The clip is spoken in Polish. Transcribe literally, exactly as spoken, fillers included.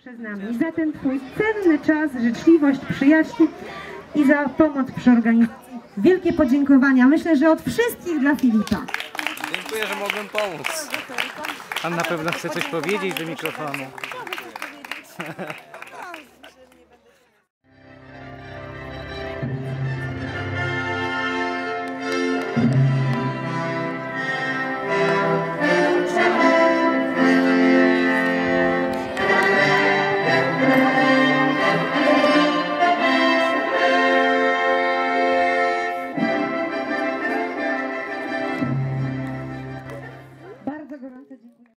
Przez nami. Za ten Twój cenny czas, życzliwość, przyjaźń i za pomoc przy organizacji. Wielkie podziękowania. Myślę, że od wszystkich dla Filipa. Dziękuję, że mogłem pomóc. Pan na pewno chce coś powiedzieć do mikrofonu.